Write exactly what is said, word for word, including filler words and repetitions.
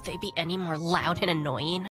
Could they be any more loud and annoying?